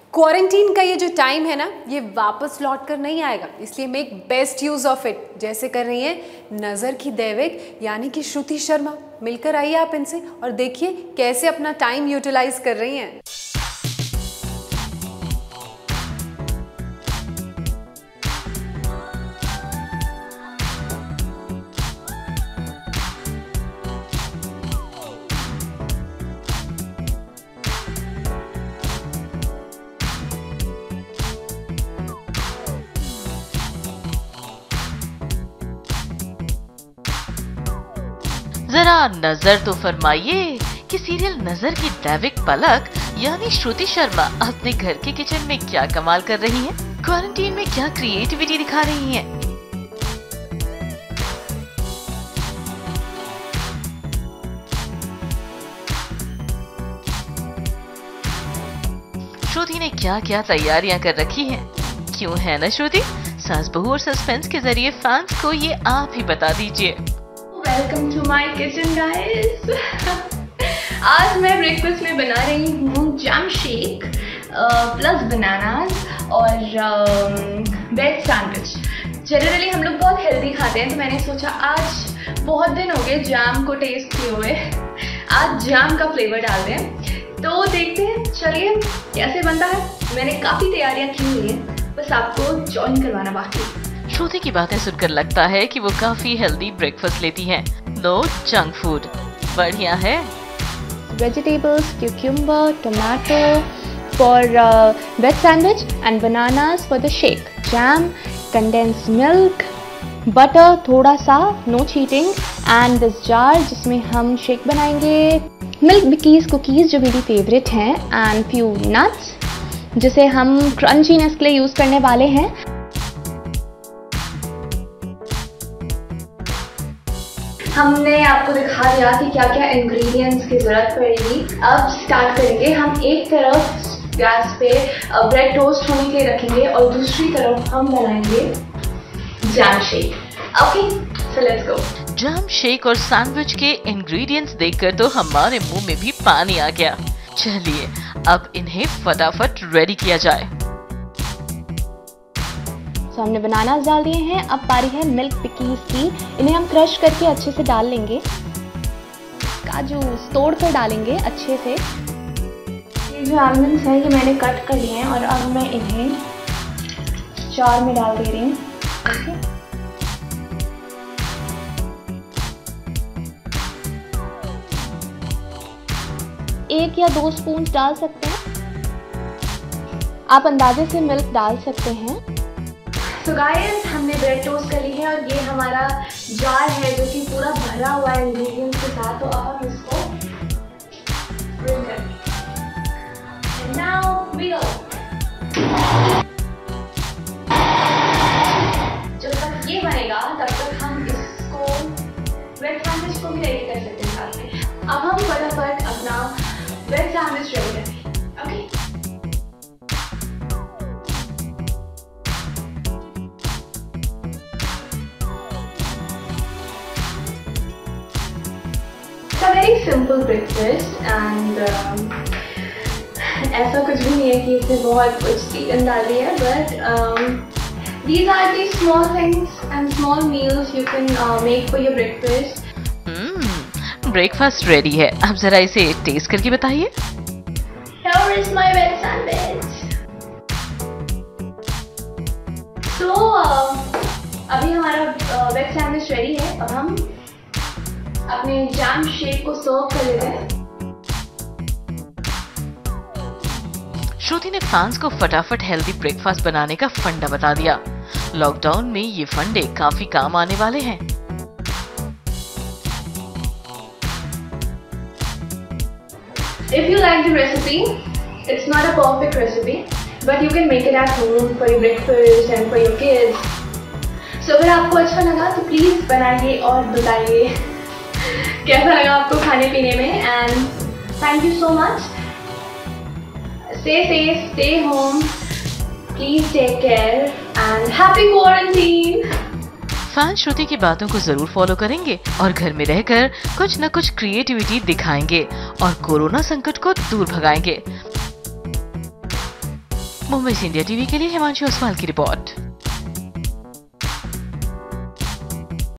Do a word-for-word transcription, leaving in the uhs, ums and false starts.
Quarantine का ये जो टाइम है ना, ये वापस लौट कर नहीं आएगा, इसलिए make best use of it, जैसे कर रही हैं नज़र की दैविक यानी कि श्रुति शर्मा। मिलकर आइए आप इनसे और देखिए कैसे अपना टाइम यूटिलाइज कर रही हैं। जरा नजर तो फरमाइए कि सीरियल नजर की दैविक पलक यानी श्रुति शर्मा अपने घर के किचन में क्या कमाल कर रही हैं? क्वारंटीन में क्या क्रिएटिविटी दिखा रही हैं? श्रुति ने क्या क्या तैयारियां कर रखी हैं? क्यों है ना श्रुति? सास बहू और सस्पेंस के जरिए फैंस को ये आप ही बता दीजिए। Welcome to my kitchen guys. आज मैं ब्रेकफास्ट में बना रही हूँ जैम शेक प्लस बनानास और वेज सैंडविच। जनरली हम लोग बहुत हेल्दी खाते हैं, तो मैंने सोचा आज बहुत दिन हो गए जैम को टेस्ट किए हुए, आज जैम का फ्लेवर डाल दें। तो देखते हैं, चलिए कैसे बनता है। मैंने काफ़ी तैयारियाँ की हुई हैं, बस आपको ज्वाइन करवाना बाकी। श्रुति की बातें सुनकर लगता है कि वो काफी हेल्दी ब्रेकफास्ट लेती हैं। No junk food. बढ़िया है। Vegetables, cucumber, tomato for veg sandwich and bananas for the shake, jam, condensed milk, butter थोड़ा सा, no cheating, and this jar जिसमें हम शेक बनाएंगे, मिल्क बिकीज कुकीज जो मेरी फेवरेट हैं, एंड फ्यू नट्स जिसे हम क्रंचीनेस के लिए यूज करने वाले हैं। हमने आपको दिखा दिया कि क्या क्या इंग्रेडिएंट्स की ज़रूरत पड़ेगी। अब स्टार्ट करेंगे। हम एक तरफ गैस पे ब्रेड टोस्ट होने के लिए रखेंगे और दूसरी तरफ हम बनाएंगे jam shake. Okay, so let's go. Jam shake और सैंडविच के इंग्रेडिएंट्स देखकर तो हमारे मुंह में भी पानी आ गया। चलिए अब इन्हें फटाफट रेडी किया जाए। तो हमने बनानास डाल दिए हैं। अब बारी है मिल्क पिकीज की। इन्हें हम क्रश करके अच्छे से डाल लेंगे। काजू तोड़ कर डालेंगे अच्छे से। ये जो आलमंड्स हैं ये मैंने कट कर लिए हैं और अब मैं इन्हें जार में डाल दे रही हूँ। एक या दो स्पून डाल सकते हैं। आप अंदाजे से मिल्क डाल सकते हैं। तो गाइस, हमने ब्रेड टोस्ट कर ली है और ये हमारा जार है जो कि पूरा भरा हुआ है इंग्रेडिएंट्स के साथ। तो अब हम इसको ब्रेक करेंगे। And now we go. जब तक ये बनेगा तब तक हम इसको वेज सैंडविच को भी रेडी कर सकते हैं साथ में। अब हम फटाफट अपना वेज सैंडविच रेडी करेंगे। Okay, very simple breakfast and ऐसा कुछ भी नहीं है कि इसमें बहुत कुछ चीज़ें डाली है, but these are the small things and small meals you can make for your breakfast. Breakfast ready है। आप जरा इसे टेस्ट करके बताइए। Here is my veg sandwich. So uh, अभी हमारा वेज सैंडविच रेडी है। अब हम अपने जैम शेक को सर्व कर लेते हैं। श्रुति ने फैंस को फटाफट हेल्दी ब्रेकफास्ट बनाने का फंडा बता दिया। लॉकडाउन में ये फंडे काफी काम आने वाले हैं। If you like the recipe, it's not a perfect recipe, but you can make it at home for your breakfast and for your kids. So अगर आपको अच्छा लगा तो प्लीज बनाइए और बताइए कैसा लगा आपको खाने पीने में। And thank you so much. Stay safe, stay home, please take care and happy quarantine. Fan Shruti की बातों को जरूर फॉलो करेंगे और घर में रहकर कुछ न कुछ क्रिएटिविटी दिखाएंगे और कोरोना संकट को दूर भगाएंगे। मुंबई से इंडिया टीवी के लिए हिमांशु ओसवाल की रिपोर्ट।